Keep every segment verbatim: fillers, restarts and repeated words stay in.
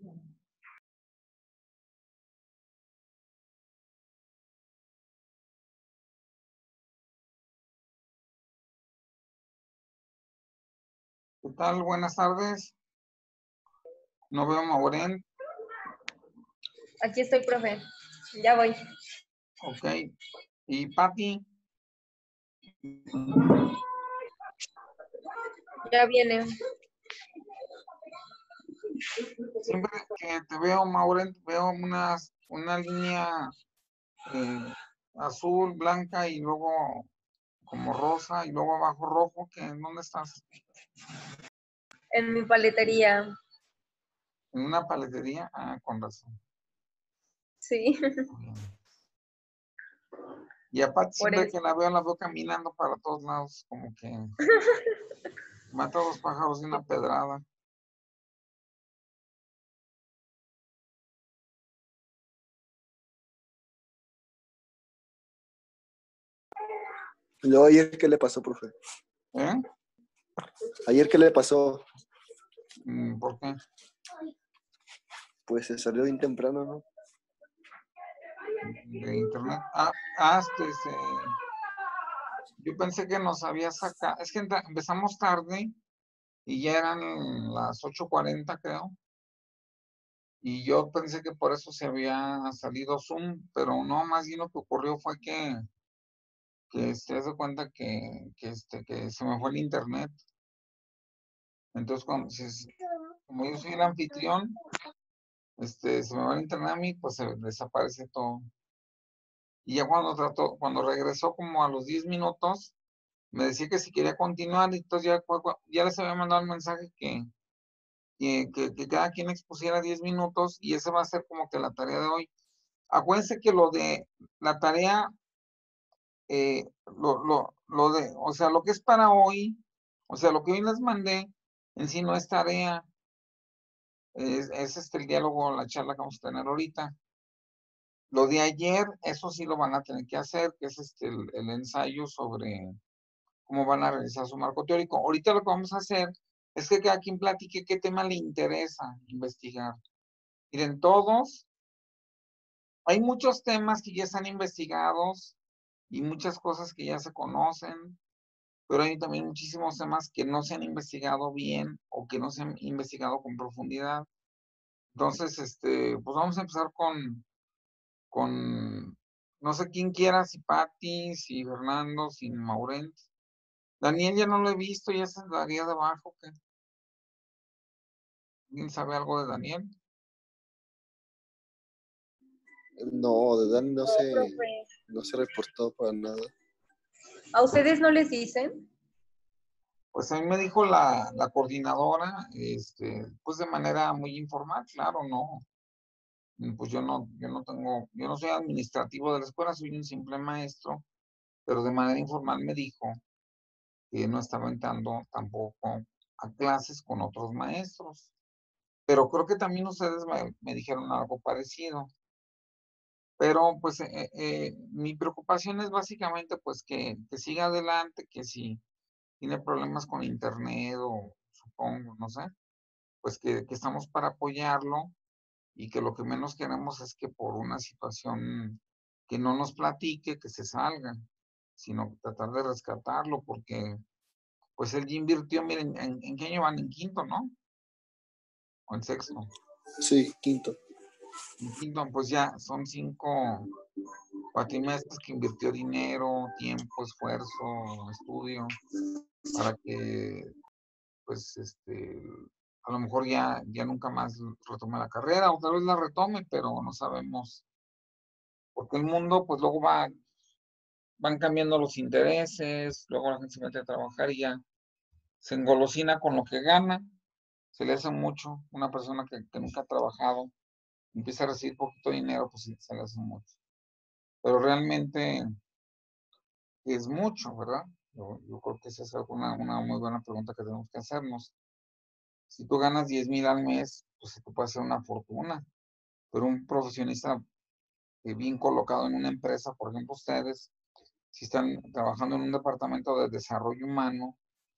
¿Qué tal? Buenas tardes. No veo a Maureen. Aquí estoy, profe. Ya voy. Ok. ¿Y Patti? Ya viene. Siempre que te veo, Maureen, veo unas, una línea eh, azul, blanca y luego como rosa y luego abajo rojo. ¿Qué? ¿Dónde estás? En mi paletería. ¿En una paletería? Ah, con razón. Sí. Bien. Y a Patti Por siempre eso. que la veo, la veo caminando para todos lados, como que mata a dos pájaros de una pedrada. Luego, ayer, ¿qué le pasó, profe? ¿Eh? ¿Ayer qué le pasó? ¿Por qué? Pues se salió bien temprano, ¿no? De internet. Ah, ah este, este, yo pensé que nos había sacado, es que entra- empezamos tarde y ya eran las ocho cuarenta, creo. Y yo pensé que por eso se había salido Zoom, pero no, más bien lo que ocurrió fue que, que se das cuenta que, que, este, que se me fue el internet. Entonces, cuando, si- como yo soy el anfitrión, este, se me va el internet a mí, pues se desaparece todo. Y ya cuando trató, cuando regresó como a los diez minutos, me decía que si quería continuar, y entonces ya, fue cua- ya les había mandado un mensaje que, que, que- que cada quien expusiera diez minutos y esa va a ser como que la tarea de hoy. Acuérdense que lo de la tarea, eh, lo, lo, lo de, o sea, lo que es para hoy, o sea, lo que hoy les mandé, en sí no es tarea, es, es este el diálogo, la charla que vamos a tener ahorita. Lo de ayer, eso sí lo van a tener que hacer, que es este el, el ensayo sobre cómo van a realizar su marco teórico. Ahorita lo que vamos a hacer es que cada quien platique qué tema le interesa investigar. Miren, todos, hay muchos temas que ya están investigados y muchas cosas que ya se conocen, pero hay también muchísimos temas que no se han investigado bien o que no se han investigado con profundidad. Entonces, este, pues vamos a empezar con, con no sé quién quiera, si Patti, si Fernando, si Maurent. Daniel ya no lo he visto, ya se daría de abajo. ¿Qué? ¿Alguien sabe algo de Daniel? No, de Dani no No, se, profe. no se reportó para nada. ¿A ustedes no les dicen? Pues a mí me dijo la, la coordinadora, este, pues de manera muy informal, claro, no. Pues yo no, yo no tengo, yo no soy administrativo de la escuela, soy un simple maestro, pero de manera informal me dijo que no estaba entrando tampoco a clases con otros maestros. Pero creo que también ustedes me, me dijeron algo parecido. Pero pues eh, eh, mi preocupación es básicamente pues que, que siga adelante, que si tiene problemas con internet o supongo, no sé, pues que, que estamos para apoyarlo y que lo que menos queremos es que por una situación que no nos platique, que se salga, sino tratar de rescatarlo porque pues él ya invirtió, miren, ¿en, en qué año van? En quinto, ¿no? O en sexto. Sí, quinto. En quinto, pues ya son cinco cuatrimestres que invirtió dinero, tiempo, esfuerzo, estudio, para que, pues, este, a lo mejor ya, ya nunca más retome la carrera, o tal vez la retome, pero no sabemos. Porque el mundo, pues, luego va, van cambiando los intereses, luego la gente se mete a trabajar y ya se engolosina con lo que gana, se le hace mucho. Una persona que, que nunca ha trabajado, empieza a recibir poquito dinero, pues sí, se le hace mucho. Pero realmente es mucho, ¿verdad? Yo, yo creo que esa es una, una muy buena pregunta que tenemos que hacernos. Si tú ganas diez mil al mes, pues se te puede hacer una fortuna. Pero un profesionista eh, bien colocado en una empresa, por ejemplo ustedes, si están trabajando en un departamento de desarrollo humano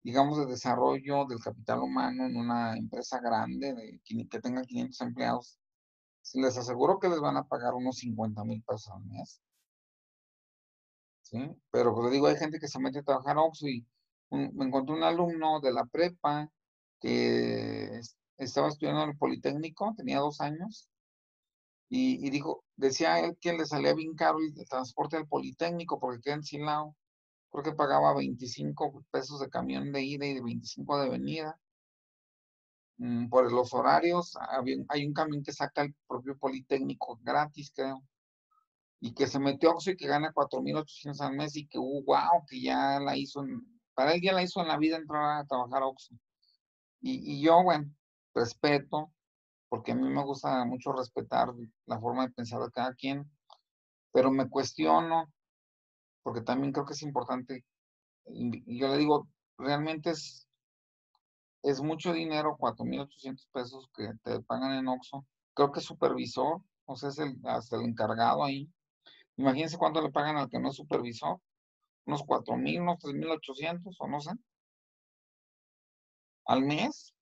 digamos, de desarrollo del capital humano en una empresa grande de, que, que tenga quinientos empleados, les aseguro que les van a pagar unos cincuenta mil pesos al mes. ¿Sí? Pero pues le digo, hay gente que se mete a trabajar a Oxxo y un, me encontré un alumno de la prepa que es, estaba estudiando en el Politécnico, tenía dos años, y, y dijo, decía él que le salía bien caro el, el transporte al Politécnico porque queda en Silao. Creo que pagaba veinticinco pesos de camión de ida y de veinticinco de venida. Mm, por los horarios, había, hay un camión que saca el propio Politécnico gratis, creo. Y que se metió a Oxxo y que gana cuatro mil ochocientos al mes y que, uh, wow, que ya la hizo, en, para él ya la hizo en la vida entrar a trabajar a Oxxo. Y, y yo, bueno, respeto, porque a mí me gusta mucho respetar la forma de pensar de cada quien, pero me cuestiono, porque también creo que es importante, y yo le digo, realmente es, es mucho dinero, cuatro mil ochocientos pesos que te pagan en Oxxo. Creo que es supervisor, o sea, es el, hasta el encargado ahí. Imagínense cuánto le pagan al que no es supervisor, unos cuatro mil, unos tres mil ochocientos, o no sé, al mes.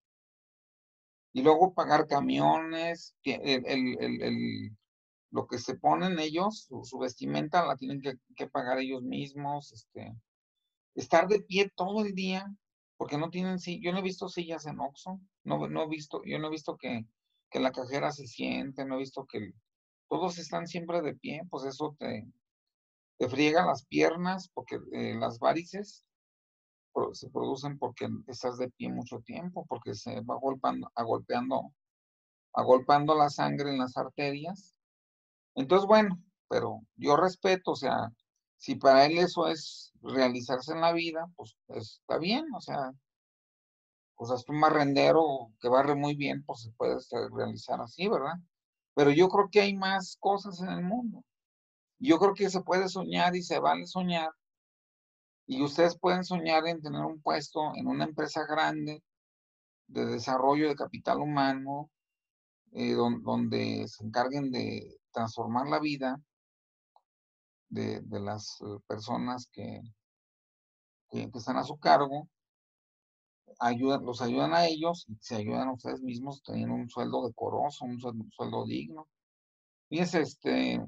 Y luego pagar camiones, el, el, el, el, lo que se ponen ellos, su, su vestimenta la tienen que, que, pagar ellos mismos, este, estar de pie todo el día, porque no tienen, yo no he visto sillas en Oxxo, no, no he visto, yo no he visto que, que la cajera se siente, no he visto que el, todos están siempre de pie, pues eso te, te friega las piernas, porque eh, las varices se producen porque estás de pie mucho tiempo, porque se va golpeando, agolpeando, agolpando la sangre en las arterias. Entonces, bueno, pero yo respeto, o sea, si para él eso es realizarse en la vida, pues está bien, o sea, pues hasta un marrendero que barre muy bien, pues se puede realizar así, ¿verdad? Pero yo creo que hay más cosas en el mundo. Yo creo que se puede soñar y se vale soñar. Y ustedes pueden soñar en tener un puesto en una empresa grande de desarrollo de capital humano, eh, don, donde se encarguen de transformar la vida de, de las uh, personas que, que, que, están a su cargo, ayudan, los ayudan a ellos y se ayudan a ustedes mismos teniendo un sueldo decoroso, un sueldo, un sueldo digno. Fíjense, este,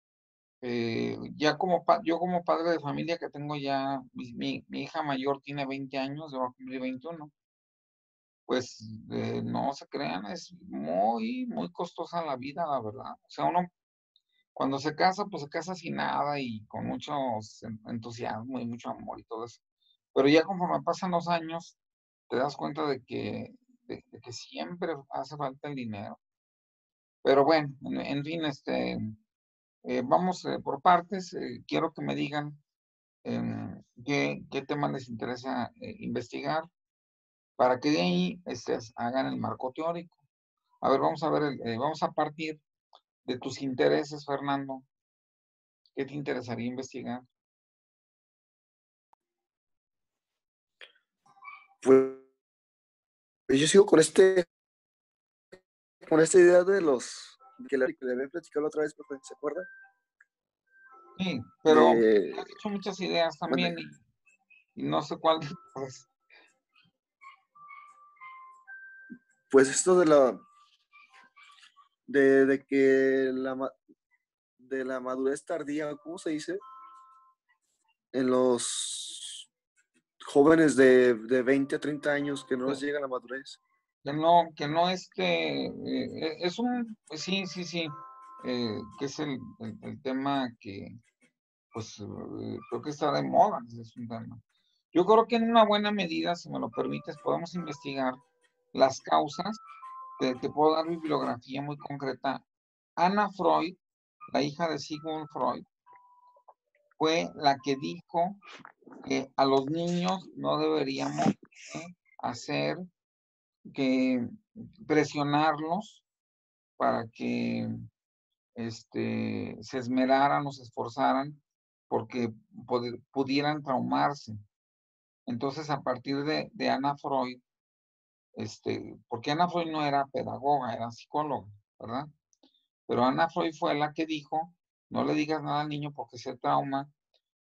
eh, ya como yo como padre de familia que tengo ya, mi, mi, mi hija mayor tiene veinte años, va a cumplir veintiuno. Pues eh, no se crean, es muy, muy costosa la vida, la verdad. O sea, uno cuando se casa, pues se casa sin nada y con mucho entusiasmo y mucho amor y todo eso. Pero ya conforme pasan los años, te das cuenta de que, de, de que siempre hace falta el dinero. Pero bueno, en, en fin, este, eh, vamos eh, por partes. Eh, quiero que me digan eh, qué, qué temas les interesa eh, investigar para que de ahí este, hagan el marco teórico. A ver, vamos a ver, el, eh, vamos a partir de tus intereses, Fernando. ¿Qué te interesaría investigar? Pues yo sigo con este, con esta idea de los que le, que le había platicado la otra vez, profe, ¿se acuerda? Sí, pero De... has dicho muchas ideas también y, y no sé cuál. Pues. pues esto de la de, de que la de la madurez tardía, ¿cómo se dice? En los jóvenes de, de veinte a treinta años que no les llega la madurez. Que no, que no este, eh, es un, pues sí, sí, sí, eh, que es el, el, el tema que, pues, eh, creo que está de moda, es un tema. Yo creo que en una buena medida, si me lo permites, podemos investigar las causas. Te, te puedo dar bibliografía muy concreta. Ana Freud, la hija de Sigmund Freud, fue la que dijo que a los niños no deberíamos eh, hacer que presionarlos para que este, se esmeraran o se esforzaran porque pudieran traumarse. Entonces, a partir de, de Ana Freud, este, porque Ana Freud no era pedagoga, era psicóloga, ¿verdad? Pero Ana Freud fue la que dijo, no le digas nada al niño porque se trauma,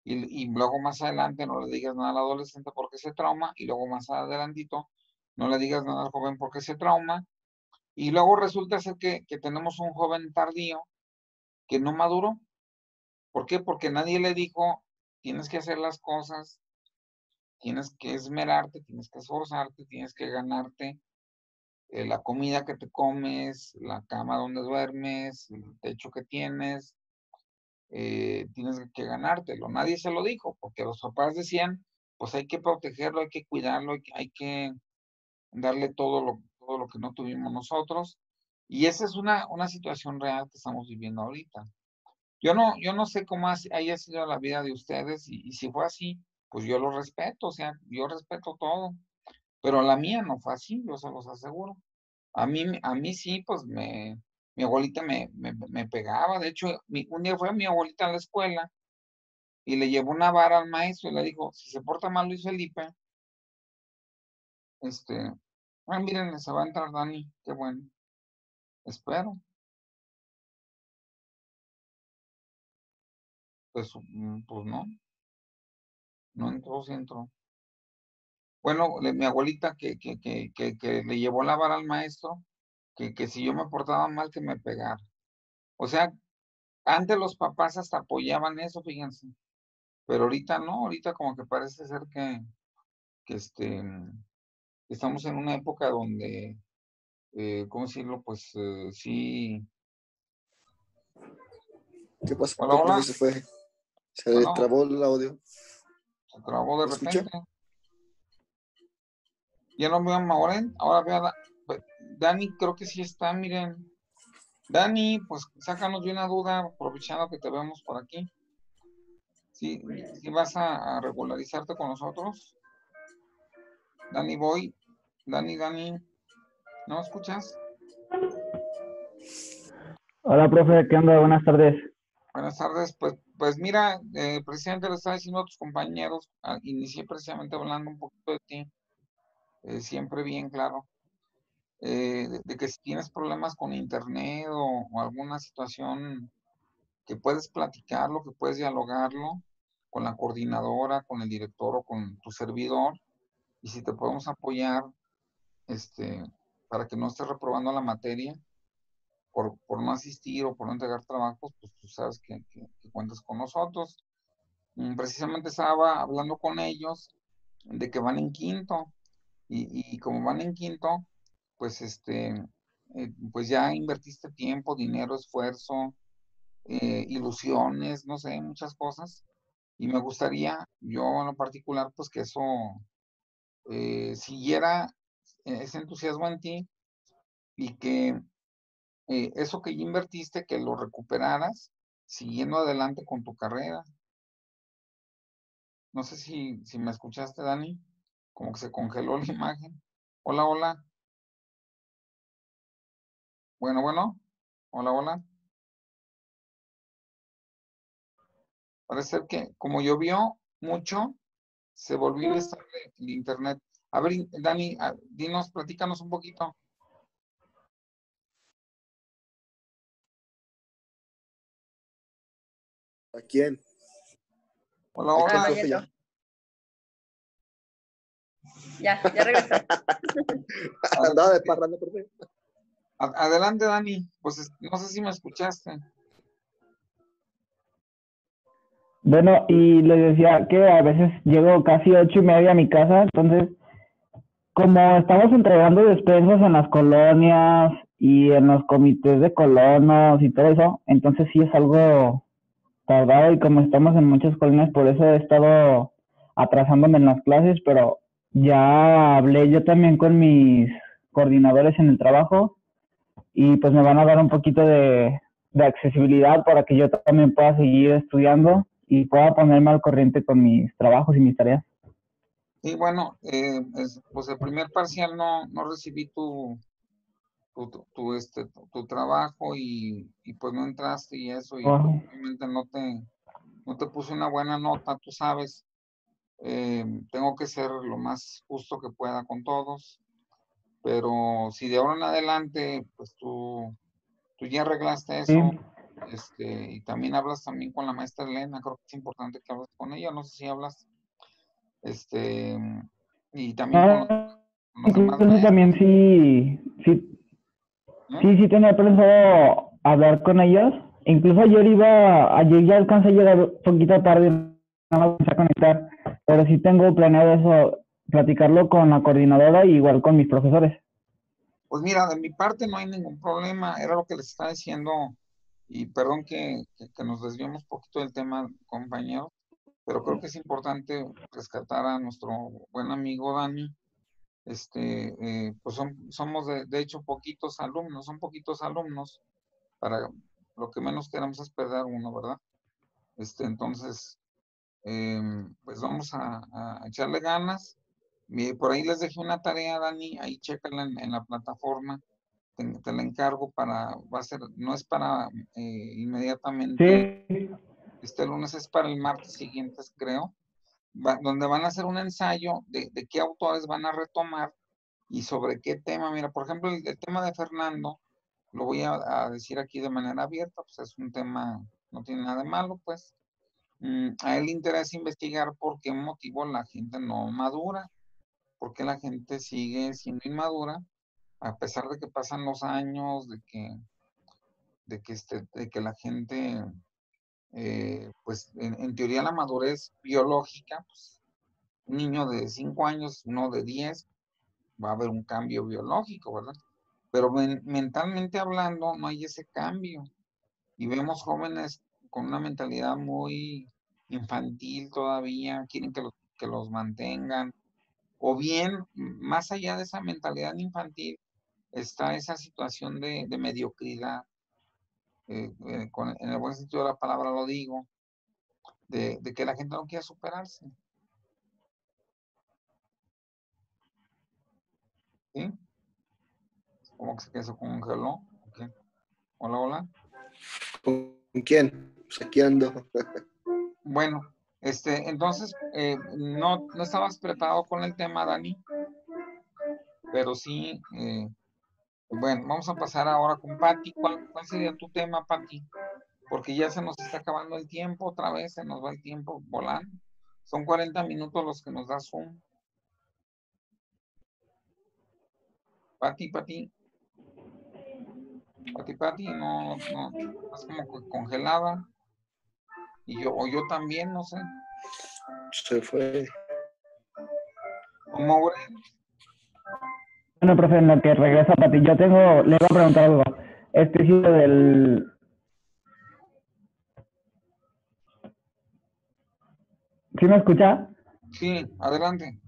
Y, y luego más adelante no le digas nada al adolescente porque se trauma, y luego más adelantito no le digas nada al joven porque se trauma, y luego resulta ser que, que tenemos un joven tardío que no maduró. ¿Por qué? Porque nadie le dijo, tienes que hacer las cosas, tienes que esmerarte, tienes que esforzarte, tienes que ganarte eh, la comida que te comes, la cama donde duermes, el techo que tienes, eh, tienes que ganártelo. Nadie se lo dijo, porque los papás decían, pues hay que protegerlo, hay que cuidarlo, hay que, hay que darle todo lo, todo lo que no tuvimos nosotros. Y esa es una, una situación real que estamos viviendo ahorita. Yo no, yo no sé cómo haya sido la vida de ustedes, y, y si fue así, pues yo lo respeto, o sea, yo respeto todo, pero la mía no fue así, yo se los aseguro. A mí, a mí sí, pues me, mi abuelita me, me, me pegaba. De hecho, mi, un día fue mi abuelita a la escuela y le llevó una vara al maestro y le dijo, si se porta mal Luis Felipe, este, ah, miren, se va a entrar Dani, qué bueno, espero. Pues, mm, pues no, no entró, sí entró. Bueno, le- mi abuelita que, que, que, que, que le llevó la vara al maestro, que, que si yo me portaba mal, que me pegara. O sea, antes los papás hasta apoyaban eso, fíjense. Pero ahorita no, ahorita como que parece ser que, que este, estamos en una época donde, eh, ¿cómo decirlo? Pues eh, sí. ¿Qué pasó, Hola, hola. profe? Se fue. Se Bueno, trabó el audio. se trabó de ¿Me escucha? repente. Ya no veo a Maureen, ahora veo a Da- pues, Dani, creo que sí está, miren. Dani, pues sácanos de una duda, aprovechando que te vemos por aquí. ¿Sí, sí vas a, a regularizarte con nosotros? Dani, voy. Dani, Dani, ¿no me escuchas? Hola, profe, ¿qué onda? Buenas tardes. Buenas tardes, pues, pues mira, eh, precisamente le estaba diciendo a tus compañeros, ah, inicié precisamente hablando un poquito de ti, eh, siempre bien claro, eh, de, de que si tienes problemas con internet o, o alguna situación que puedes platicarlo, que puedes dialogarlo con la coordinadora, con el director o con tu servidor, y si te podemos apoyar, este, para que no estés reprobando la materia por, por no asistir o por no entregar trabajos, pues tú sabes que, que, que cuentas con nosotros. Mm, Precisamente estaba hablando con ellos de que van en quinto, y, y como van en quinto, pues este, eh, pues ya invertiste tiempo, dinero, esfuerzo, eh, ilusiones, no sé, muchas cosas. Y me gustaría, yo en lo particular, pues que eso eh, siguiera ese entusiasmo en ti, y que eh, eso que ya invertiste, que lo recuperaras siguiendo adelante con tu carrera. No sé si, si me escuchaste, Dani, como que se congeló la imagen. Hola, hola. Bueno, bueno. Hola, hola. Parece ser que como llovió mucho, se volvió inestable el internet. A ver, Dani, a- dinos, platícanos un poquito. ¿A quién? Hola, Ahí está Ah, el hola. no, ya profe entró. ya. Ya, ya regresó. Andaba de parranda, profe. A- adelante, Dani. Pues es- no sé si me escuchaste. Bueno, y les decía que a veces llego casi ocho y media a mi casa, entonces, como estamos entregando despensas en las colonias y en los comités de colonos y todo eso, entonces sí es algo tardado, y como estamos en muchas colonias, por eso he estado atrasándome en las clases, pero ya hablé yo también con mis coordinadores en el trabajo, y pues me van a dar un poquito de, de accesibilidad para que yo también pueda seguir estudiando y pueda ponerme al corriente con mis trabajos y mis tareas. Sí, bueno, eh, es- pues el primer parcial no, no recibí tu, tu, tu, tu, este, tu, tu trabajo, y, y pues no entraste y eso, y pues Oh, obviamente no te, no te puse una buena nota, tú sabes. Eh, tengo que ser lo más justo que pueda con todos, pero si de ahora en adelante, pues tú, tú ya arreglaste sí, eso, este, y también hablas también con la maestra Elena, creo que es importante que hables con ella, no sé si hablas, este, y también con los, Ah, con los demás incluso también maestros, sí, sí, ¿no? sí, sí tenía pensado hablar con ellos. Incluso ayer iba, ayer ya alcancé a llegar un poquito tarde, no me alcancé a conectar, pero sí tengo planeado eso, platicarlo con la coordinadora y igual con mis profesores. Pues mira, de mi parte no hay ningún problema, era lo que les estaba diciendo, y perdón que, que, que nos desviamos un poquito del tema, compañeros, pero creo que es importante rescatar a nuestro buen amigo Dani. Este, eh, pues son, somos de, de hecho poquitos alumnos, son poquitos alumnos, para lo que menos queremos es perder uno, ¿verdad? Este, entonces, em, pues vamos a, a echarle ganas. Y por ahí les dejé una tarea, Dani, ahí chécala en, en la plataforma, te, te la encargo para, va a ser, no es para eh, inmediatamente, Sí, este lunes, es para el martes siguiente, creo, va- donde van a hacer un ensayo de, de qué autores van a retomar y sobre qué tema. Mira, por ejemplo, el, el tema de Fernando, lo voy a, a decir aquí de manera abierta, pues es un tema, no tiene nada de malo, pues. Mm, a él le interesa investigar por qué motivo la gente no madura, por qué la gente sigue siendo inmadura, a pesar de que pasan los años, de que, de que, este, de que la gente, eh, pues en, en teoría la madurez biológica, pues un niño de cinco años, uno de diez, va a haber un cambio biológico, ¿verdad? Pero men- mentalmente hablando no hay ese cambio. Y vemos jóvenes con una mentalidad muy infantil todavía, quieren que los, que los mantengan. O bien, más allá de esa mentalidad infantil, está esa situación de, de mediocridad, eh, eh, con- en el buen sentido de la palabra lo digo, de, de que la gente no quiere superarse. ¿Sí? Como que se, que se congeló. Ok. Hola, hola. ¿Con quién? Pues aquí ando. Bueno, este, entonces, eh, no, no estabas preparado con el tema, Dani, pero sí, eh, bueno, vamos a pasar ahora con Patti. ¿Cuál, cuál sería tu tema, Patti? Porque ya se nos está acabando el tiempo, otra vez se nos va el tiempo volando. Son cuarenta minutos los que nos da Zoom. Patti, Patti, Patti, Patti, no, no, estás como que congelada. Y yo, o yo también, no sé. Se fue. Como bueno, profe, en lo que regresa Pati, yo tengo, le voy a preguntar algo. Este sitio del, ¿sí me escucha? sí, adelante.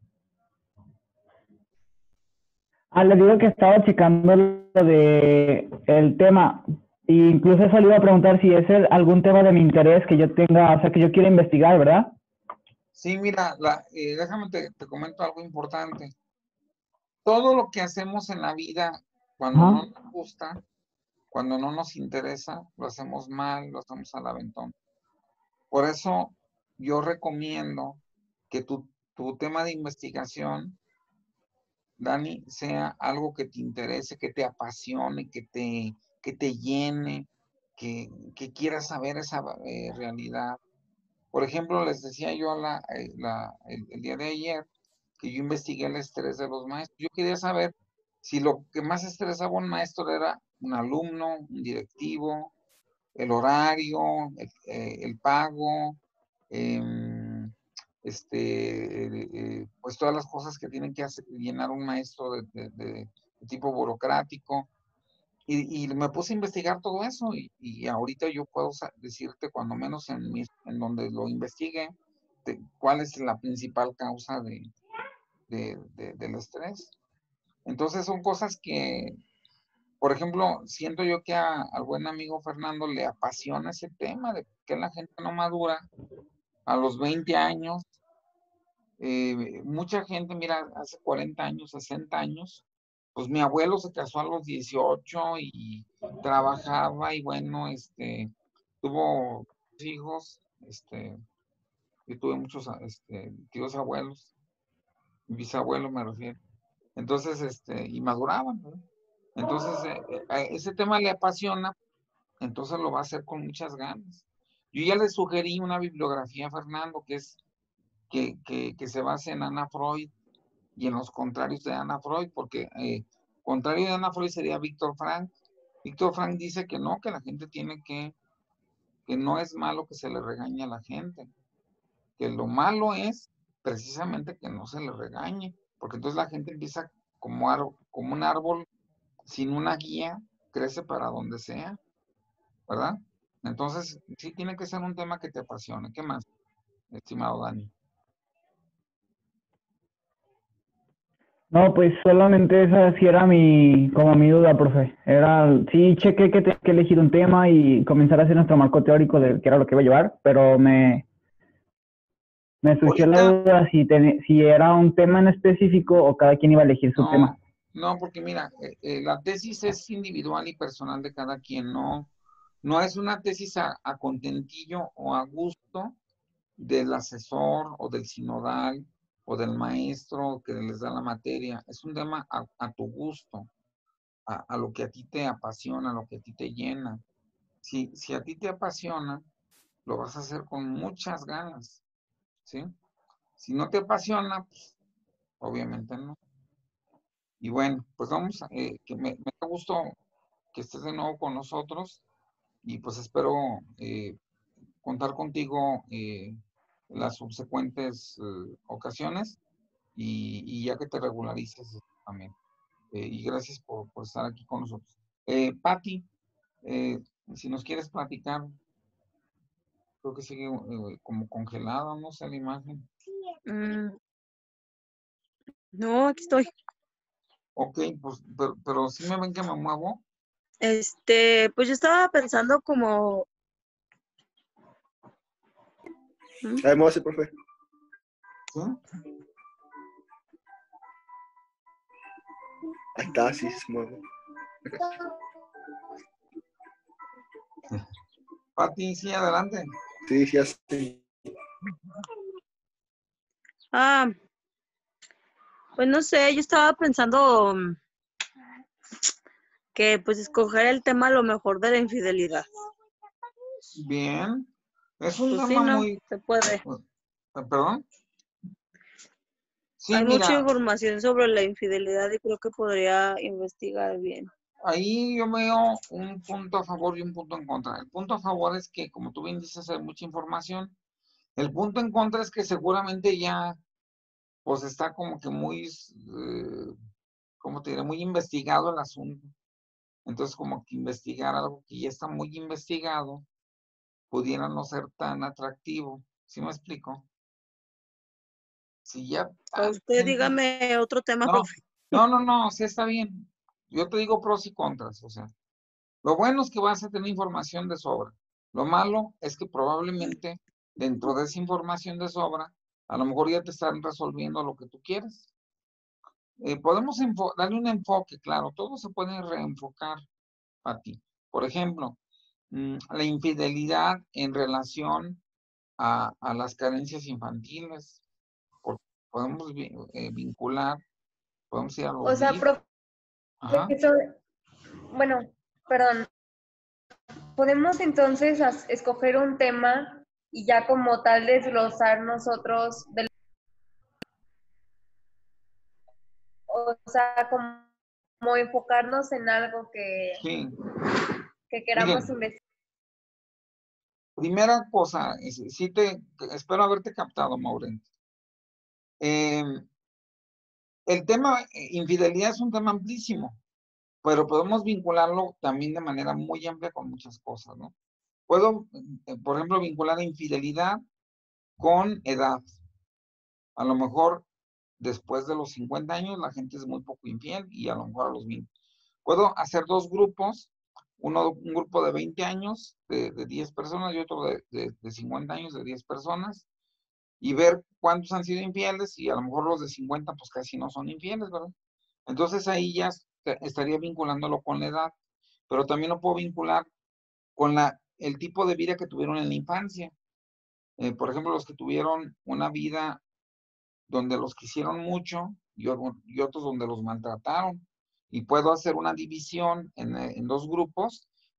Ah, le digo que estaba checando lo de el tema. E incluso eso le iba a preguntar si es el- algún tema de mi interés que yo tenga, o sea, que yo quiera investigar, ¿verdad? Sí, mira, la, eh, déjame te, te comento algo importante. Todo lo que hacemos en la vida, cuando no Ajá. nos gusta, cuando no nos interesa, lo hacemos mal, lo hacemos al aventón. Por eso yo recomiendo que tu, tu tema de investigación, Dani, sea algo que te interese, que te apasione, que te, que te llene, que, que quieras saber esa eh, realidad. Por ejemplo, les decía yo a la, eh, la- el, el día de ayer que yo investigué el estrés de los maestros. Yo quería saber si lo que más estresaba a un maestro era un alumno, un directivo, el horario, el, eh, el pago, em, este, eh, eh, pues todas las cosas que tienen que hacer, llenar un maestro de, de- de- de tipo burocrático. Y, y me puse a investigar todo eso y, y ahorita yo puedo sa- decirte, cuando menos en, mis- en donde lo investigué, de cuál es la principal causa de, de- de- del estrés. Entonces son cosas que, por ejemplo, siento yo que a- al buen amigo Fernando le apasiona ese tema de que la gente no madura a los veinte años. Eh, mucha gente, mira, hace cuarenta años, sesenta años, pues mi abuelo se casó a los dieciocho y trabajaba y bueno, este, tuvo hijos, este, yo tuve muchos este, tíos abuelos, bisabuelos me refiero. Entonces, este, y maduraban, ¿no? Entonces, eh, eh, ese tema le apasiona. entonces lo va a hacer con muchas ganas. Yo ya le sugerí una bibliografía a Fernando que es que, que, que se base en Ana Freud y en los contrarios de Ana Freud, porque eh, contrario de Ana Freud sería Víctor Frank. Víctor Frank dice que no, que la gente tiene que, que no es malo que se le regañe a la gente, que lo malo es precisamente que no se le regañe, porque entonces la gente empieza como, árbol, como un árbol sin una guía, crece para donde sea, ¿verdad? Entonces, sí tiene que ser un tema que te apasione. ¿Qué más, estimado Dani? No, pues solamente esa sí era mi, como mi duda, profe. Era, sí chequé que tenía que elegir un tema y comenzar a hacer nuestro marco teórico de qué era lo que iba a llevar, pero me, me surgió la Ahorita, duda si, ten, si era un tema en específico o cada quien iba a elegir su no, tema. no, porque mira, eh, eh, la tesis es individual y personal de cada quien, no, no es una tesis a, a contentillo o a gusto del asesor o del sinodal o del maestro que les da la materia. Es un tema a, a tu gusto, a, a lo que a ti te apasiona, a lo que a ti te llena. Si, si a ti te apasiona, lo vas a hacer con muchas ganas, ¿sí? Si no te apasiona, pues obviamente no. Y bueno, pues vamos, a, eh, que me, me da gusto que estés de nuevo con nosotros y pues espero eh, contar contigo eh, en las subsecuentes eh, ocasiones y, y ya que te regularices también. Eh, y gracias por, por estar aquí con nosotros. Eh, Patti, eh, si nos quieres platicar, creo que sigue eh, como congelada, no sé la imagen. Mm, no, aquí estoy. Ok, pues, pero, pero sí me ven que me muevo. Este, pues yo estaba pensando como... ¿Mm? Ahí me va a hacer, profe. ¿Sí? Ahí está, sí, se mueve. Pati, sí, adelante. Sí, sí, así. Ah, pues no sé, yo estaba pensando mm, que pues escoger el tema a lo mejor de la infidelidad. Bien. Es un Pues sí, tema no, muy... se puede. eh, ¿Perdón? Sí, Hay mucha mira, información sobre la infidelidad y creo que podría investigar bien. ahí yo veo un punto a favor y un punto en contra. El punto a favor es que, como tú bien dices, hay mucha información. El punto en contra es que seguramente ya, pues está como que muy, eh, ¿cómo te diré? Muy investigado el asunto. Entonces, como que investigar algo que ya está muy investigado pudiera no ser tan atractivo. ¿Sí me explico? Si ya A tanta usted gente... dígame otro tema, No, profe. no, no, no, sí está bien. Yo te digo pros y contras, o sea. Lo bueno es que vas a tener información de sobra. Lo malo es que probablemente dentro de esa información de sobra, a lo mejor ya te están resolviendo lo que tú quieres. Eh, podemos darle un enfoque, claro, todo se puede reenfocar a ti. Por ejemplo, mmm, la infidelidad en relación a, a las carencias infantiles. Por, podemos eh, vincular, podemos ir a O los sea, D I F. profe, Ajá. eso, bueno, perdón, podemos entonces as- escoger un tema y ya como tal desglosar nosotros, del, o sea, como, como enfocarnos en algo que, Sí. que queramos Miren, investigar. primera cosa, sí te, espero haberte captado, Maureen. Eh, el tema eh, infidelidad es un tema amplísimo, pero podemos vincularlo también de manera muy amplia con muchas cosas, ¿no? Puedo, eh, por ejemplo, vincular infidelidad con edad. A lo mejor después de los cincuenta años la gente es muy poco infiel y a lo mejor a los veinte. Puedo hacer dos grupos, uno, un grupo de veinte años, de, de diez personas y otro de, de, de cincuenta años, de diez personas, y ver cuántos han sido infieles y a lo mejor los de cincuenta pues casi no son infieles, ¿verdad? Entonces ahí ya estaría vinculándolo con la edad, pero también lo puedo vincular con la, el tipo de vida que tuvieron en la infancia. Eh, por ejemplo, los que tuvieron una vida donde los quisieron mucho y, y otros donde los maltrataron. Y puedo hacer una división en, en dos grupos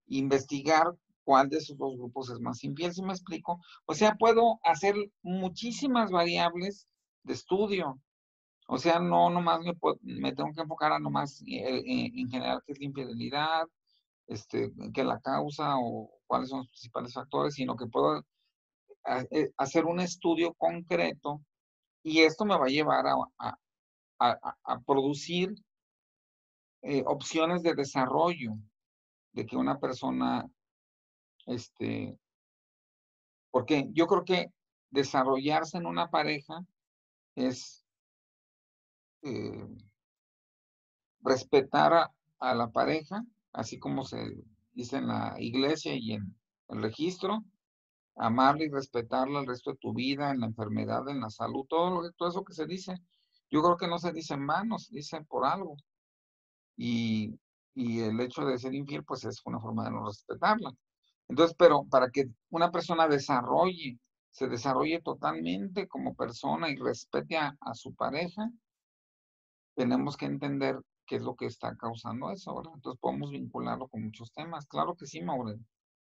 investigar cuál de esos dos grupos es más infiel, ¿sí me explico? O sea, puedo hacer muchísimas variables de estudio. O sea, no nomás me, me tengo que enfocar a nomás en, en general qué es la infidelidad, este, qué es la causa o cuáles son los principales factores, sino que puedo a, a, hacer un estudio concreto y esto me va a llevar a, a, a, a producir eh, opciones de desarrollo de que una persona, este, porque yo creo que desarrollarse en una pareja es eh, respetar a, a la pareja, así como se dice en la iglesia y en el registro, amarla y respetarla el resto de tu vida, en la enfermedad, en la salud, todo, lo, todo eso que se dice. Yo creo que no se dice en vano, se dice por algo. Y, y el hecho de ser infiel, pues es una forma de no respetarla. Entonces, pero para que una persona desarrolle, se desarrolle totalmente como persona y respete a, a su pareja, tenemos que entender qué es lo que está causando eso, ¿verdad? Entonces podemos vincularlo con muchos temas. Claro que sí, Maureen.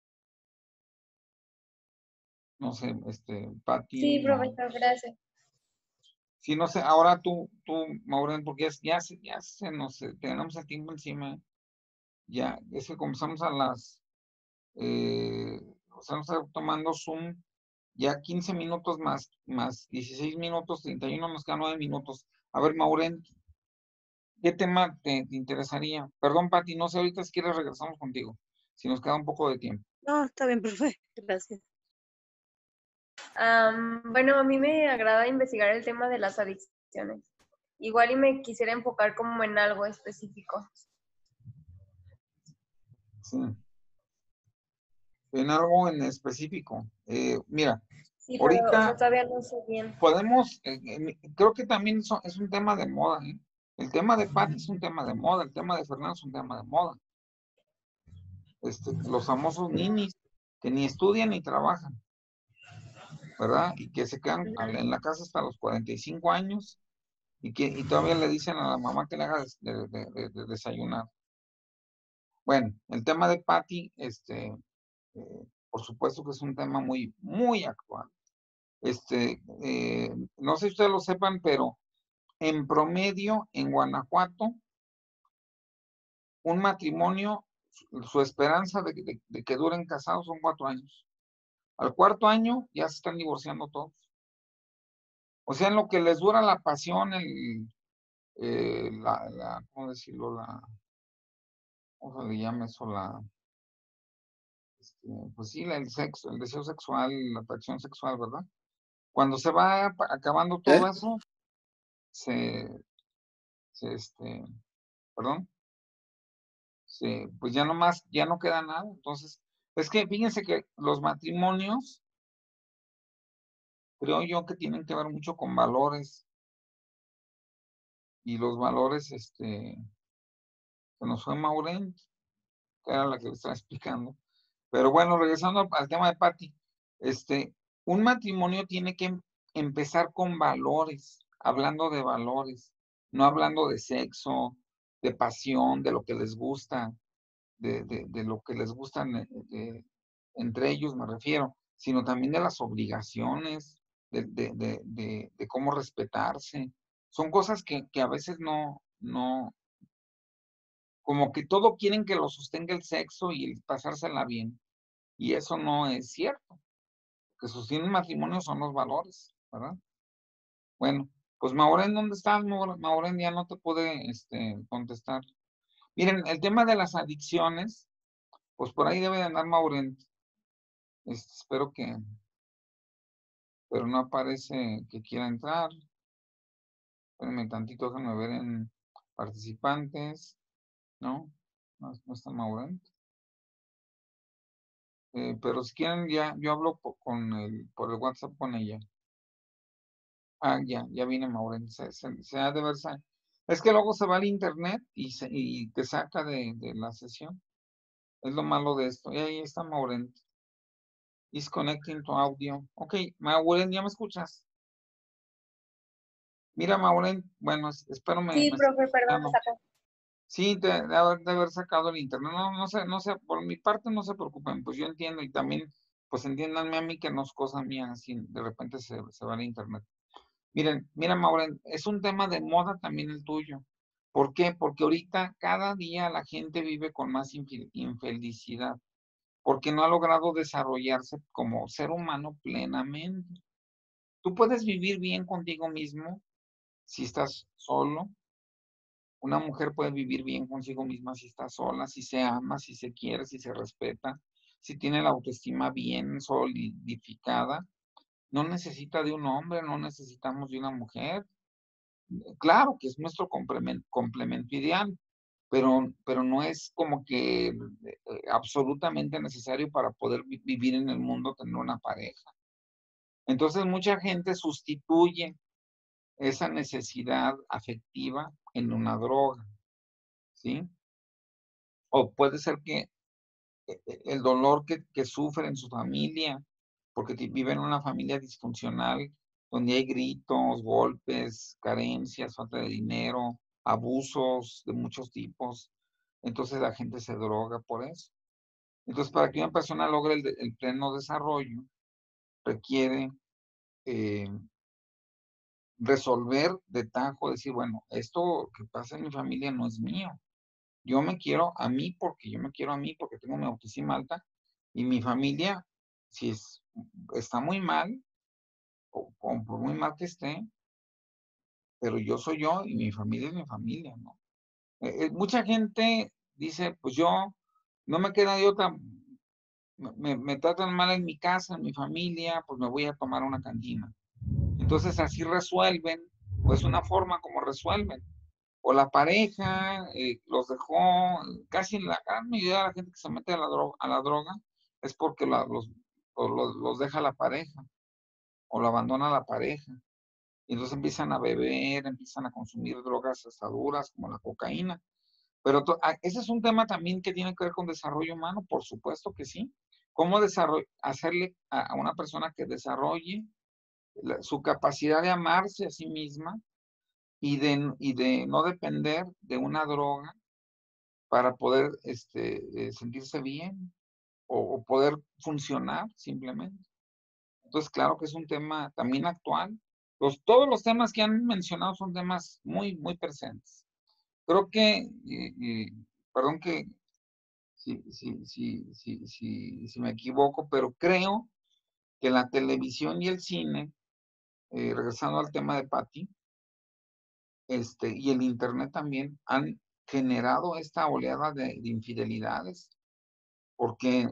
No sé, este, Pati. Sí, profesor, gracias. Sí, no sé, ahora tú, tú, Maureen, porque ya, ya, ya se nos, tenemos el tiempo encima. Ya, es que comenzamos a las, eh, o sea, nos está tomando Zoom, ya quince minutos más, más dieciséis minutos, treinta y uno, nos quedan nueve minutos. A ver, Maureen, ¿qué tema te, te interesaría? Perdón, Pati, no sé, ahorita si quieres regresamos contigo, si nos queda un poco de tiempo. No, está bien, profe. Gracias. Um, bueno, a mí me agrada investigar el tema de las adicciones. Igual y me quisiera enfocar como en algo específico. Sí. En algo en específico. Eh, mira, sí, ahorita pero, o sea, todavía no sé bien. Podemos, eh, eh, creo que también so, es un tema de moda, ¿eh? El tema de Pati es un tema de moda, el tema de Fernando es un tema de moda. Este, los famosos ninis, que ni estudian ni trabajan, ¿verdad? Y que se quedan en la casa hasta los cuarenta y cinco años y que y todavía le dicen a la mamá que le haga de, de, de, de desayunar. Bueno, el tema de Pati, este, eh, por supuesto que es un tema muy, muy actual. Este, eh, no sé si ustedes lo sepan, pero en promedio en Guanajuato, un matrimonio, su, su esperanza de, de, de que duren casados son cuatro años. Al cuarto año ya se están divorciando todos. O sea, en lo que les dura la pasión, el, eh, la, la, ¿cómo decirlo? La, ¿cómo se le llama eso? La, este, pues sí, la, el sexo, el deseo sexual, la atracción sexual, ¿verdad? Cuando se va acabando todo ¿Eh? eso, se, se, este, perdón, se, pues ya no más, ya no queda nada. Entonces, es que fíjense que los matrimonios, creo yo que tienen que ver mucho con valores. Y los valores, este, se nos fue Maureen, que era la que le estaba explicando. Pero bueno, regresando al, al tema de Pati, este, un matrimonio tiene que empezar con valores, hablando de valores, no hablando de sexo, de pasión, de lo que les gusta, de, de, de lo que les gustan de, de, entre ellos me refiero, sino también de las obligaciones, de, de, de, de, de cómo respetarse. Son cosas que, que a veces no, no, como que todo quieren que lo sostenga el sexo y el pasársela bien. Y eso no es cierto. Lo que sostiene un matrimonio son los valores, ¿verdad? Bueno, pues Maureen, ¿dónde estás? Maureen, ya no te pude este, contestar. Miren, el tema de las adicciones, pues por ahí debe de andar Maureen. Este, espero que, pero no aparece que quiera entrar. Espérenme tantito, déjenme ver en participantes. No, no, no está Maureen. Eh, pero si quieren, ya, yo hablo po, con el, por el WhatsApp con ella. Ah, ya, ya viene Maureen. Se, se, se ha de ver. Es que luego se va al internet y, se, y te saca de, de la sesión. Es lo malo de esto. Y ahí está Maureen. Is connecting to audio. Ok, Maureen, ¿ya me escuchas? Mira, Maureen, bueno, espero me... Sí, me profe, perdón, me sacó. Sí, de, de haber, de haber sacado el internet. No, no sé, no sé, por mi parte no se preocupen, pues yo entiendo y también, pues entiéndanme a mí que no es cosa mía, si de repente se, se va el internet. Miren, mira, Maureen, es un tema de moda también el tuyo. ¿Por qué? Porque ahorita cada día la gente vive con más infi- infelicidad, porque no ha logrado desarrollarse como ser humano plenamente. Tú puedes vivir bien contigo mismo si estás solo. Una mujer puede vivir bien consigo misma si está sola, si se ama, si se quiere, si se respeta, si tiene la autoestima bien solidificada. No necesita de un hombre, no necesitamos de una mujer. Claro que es nuestro complemento, complemento ideal, pero, pero no es como que eh, absolutamente necesario para poder vi- vivir en el mundo, tener una pareja. Entonces mucha gente sustituye esa necesidad afectiva en una droga, ¿sí? O puede ser que eh, eh, el dolor que, que sufre en su familia, porque ti- vive en una familia disfuncional, donde hay gritos, golpes, carencias, falta de dinero, abusos de muchos tipos. Entonces la gente se droga por eso. Entonces, para que una persona logre el, de- el pleno desarrollo, requiere eh, resolver de tajo, decir, bueno, esto que pasa en mi familia no es mío. Yo me quiero a mí porque yo me quiero a mí porque tengo mi autoestima alta y mi familia, si es, está muy mal, o, o por muy mal que esté, pero yo soy yo y mi familia es mi familia, ¿no? Eh, eh, mucha gente dice, pues yo no me queda de otra, me, me tratan mal en mi casa, en mi familia, pues me voy a tomar una cantina. Entonces así resuelven, o es una forma como resuelven. O la pareja eh, los dejó, casi la gran mayoría de la gente que se mete a la droga, a la droga es porque la- los, los, los deja la pareja o lo abandona la pareja. Y entonces empiezan a beber, empiezan a consumir drogas hasta duras como la cocaína. Pero to- a- ese es un tema también que tiene que ver con desarrollo humano, por supuesto que sí. ¿Cómo desarroll- hacerle a, a una persona que desarrolle la- su capacidad de amarse a sí misma y de, y de no depender de una droga para poder este, eh, sentirse bien o, o poder funcionar simplemente? Entonces, claro que es un tema también actual. Los, todos los temas que han mencionado son temas muy, muy presentes. Creo que, y- y, perdón que si, si, si, si, si, si me equivoco, pero creo que la televisión y el cine, eh, regresando al tema de Patty, este, y el internet también han generado esta oleada de, de infidelidades, porque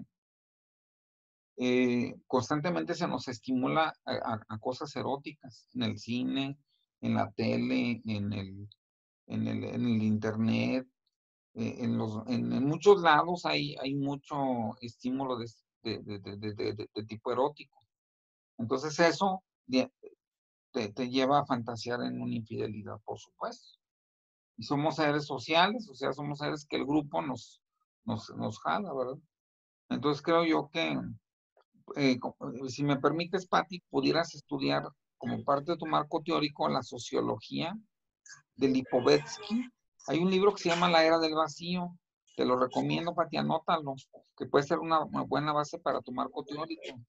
eh, constantemente se nos estimula a, a- a cosas eróticas en el cine, en la tele, en el, en el, en el internet, eh, en, los, en, en muchos lados hay, hay mucho estímulo de, de, de, de, de- de- de tipo erótico. Entonces eso de- te, te lleva a fantasear en una infidelidad, por supuesto. Y somos seres sociales, o sea, somos seres que el grupo nos, nos, nos jala, ¿verdad? Entonces creo yo que eh, si me permites, Patti, pudieras estudiar como parte de tu marco teórico la sociología de Lipovetsky. Hay un libro que se llama La Era del Vacío. Te lo recomiendo, Patti, anótalo, que puede ser una, una buena base para tu marco teórico.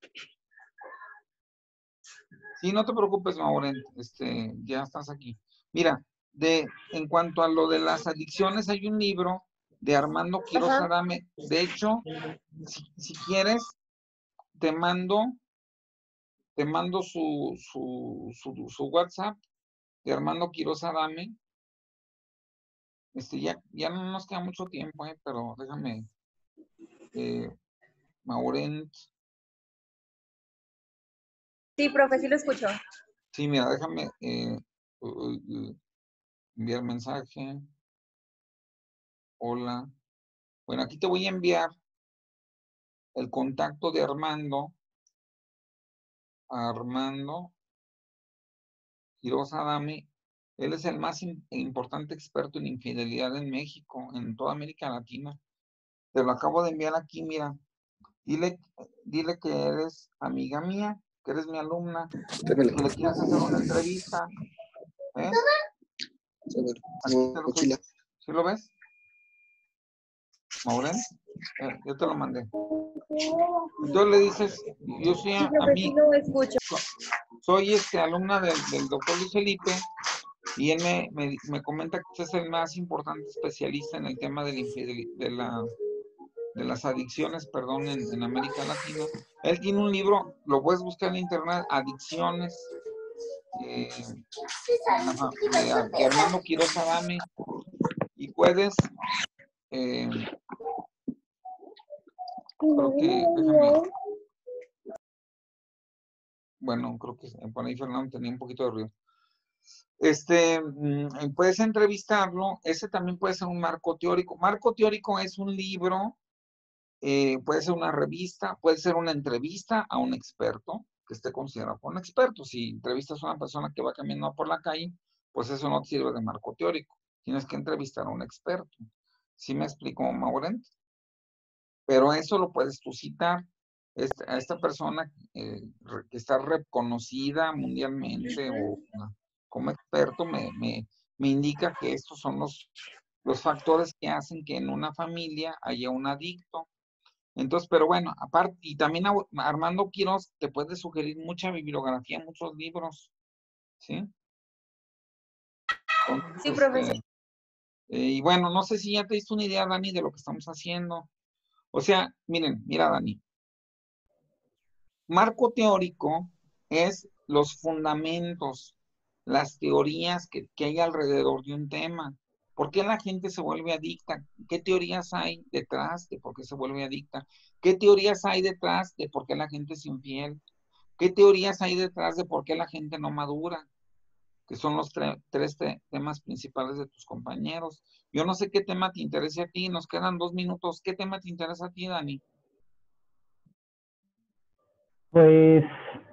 Sí, no te preocupes, Maureen, este, ya estás aquí. Mira, de, en cuanto a lo de las adicciones, hay un libro de Armando Quiroz Ajá. Adame. De hecho, si, si quieres, te mando te mando su, su, su, su WhatsApp de Armando Quiroz Adame. Este, ya, ya no nos queda mucho tiempo, eh, pero déjame, eh, Maureen, Sí, profe, sí lo escucho. sí, mira, déjame eh, uh, uh, enviar mensaje. Hola. Bueno, aquí te voy a enviar el contacto de Armando, Armando Quiroz Adame. Él es el más in- importante experto en infidelidad en México, en toda América Latina. Te lo acabo de enviar aquí, mira. Dile, dile que eres amiga mía, que eres mi alumna, Tráemela. que le quieres hacer una entrevista. ¿Eh? A ver, Aquí tu te lo estoy. mochila. ¿Sí lo ves? Maureen, eh, yo te lo mandé. Entonces le dices, yo soy a, Sí, a profe, mí, sí lo escucho. soy este, alumna del, del doctor Luis Felipe, y él me, me, me comenta que usted es el más importante especialista en el tema de la, infideli- de la, de las adicciones, perdón, en, en América Latina. Él tiene un libro, lo puedes buscar en internet, Adicciones, eh, ajá, de, de Armando Quiroz Adame, y puedes, eh, creo que, déjame, bueno, creo que por ahí Fernando tenía un poquito de ruido. Este, mm, puedes entrevistarlo, ese también puede ser un marco teórico. Marco teórico es un libro, eh, puede ser una revista, puede ser una entrevista a un experto que esté considerado por un experto. Si entrevistas a una persona que va caminando por la calle, pues eso no te sirve de marco teórico. Tienes que entrevistar a un experto. ¿Sí me explico, Maureen? Pero eso lo puedes tú citar. Esta, a esta persona eh, re- que está reconocida mundialmente o uh, como experto me, me, me indica que estos son los, los factores que hacen que en una familia haya un adicto. Entonces, pero bueno, aparte, y también a- Armando Quiroz te puede sugerir mucha bibliografía, muchos libros, ¿sí? Entonces, Sí, este, profesor. eh, y bueno, no sé si ya te diste una idea, Dani, de lo que estamos haciendo. O sea, miren, mira, Dani, marco teórico es los fundamentos, las teorías que, que hay alrededor de un tema. ¿Por qué la gente se vuelve adicta? ¿Qué teorías hay detrás de por qué se vuelve adicta? ¿Qué teorías hay detrás de por qué la gente es infiel? ¿Qué teorías hay detrás de por qué la gente no madura? Que son los tre- tres te- temas principales de tus compañeros. Yo no sé qué tema te interesa a ti, nos quedan dos minutos. ¿Qué tema te interesa a ti, Dani? Pues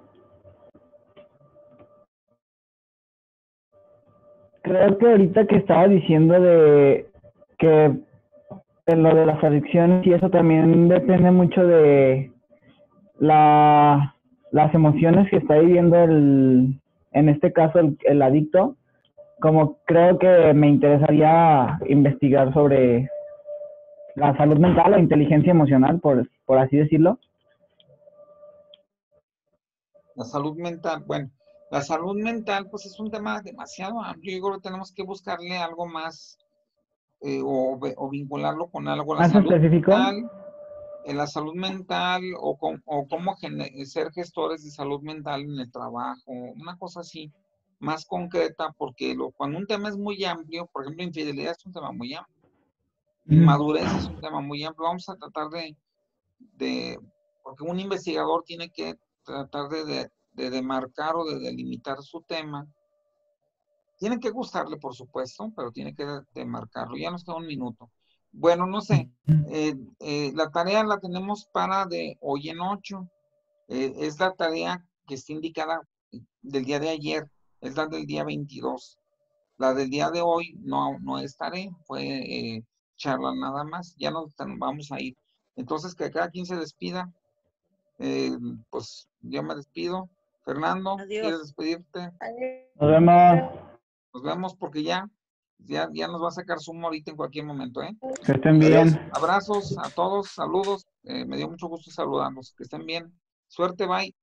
creo que ahorita que estaba diciendo de que en lo de las adicciones y eso también depende mucho de la, las emociones que está viviendo el, en este caso el, el adicto, como creo que me interesaría investigar sobre la salud mental o inteligencia emocional, por, por así decirlo. La salud mental, bueno, la salud mental pues es un tema demasiado amplio. Yo creo que tenemos que buscarle algo más eh, o, o vincularlo con algo. La ¿Más salud específico? mental, en la salud mental o, con, o cómo gene- ser gestores de salud mental en el trabajo, una cosa así, más concreta, porque lo, cuando un tema es muy amplio, por ejemplo, infidelidad es un tema muy amplio, inmadurez es un tema muy amplio, vamos a tratar de, de porque un investigador tiene que tratar de, de, de demarcar o de delimitar su tema. Tiene que gustarle, por supuesto, pero tiene que demarcarlo. Ya nos queda un minuto. Bueno, no sé. Eh, eh, la tarea la tenemos para de hoy en ocho. Eh, es la tarea que está indicada del día de ayer. Es la del día veintidós. La del día de hoy no, no es tarea. Fue eh, charla nada más. Ya nos vamos a ir. Entonces, que cada quien se despida. Eh, pues yo me despido. Fernando, Adiós. ¿quieres despedirte? Nos vemos. Nos vemos porque ya, ya, ya nos va a sacar Zoom ahorita en cualquier momento, ¿eh? Que estén Adiós. bien. Abrazos a todos, saludos. Eh, me dio mucho gusto saludarlos. Que estén bien. Suerte, bye.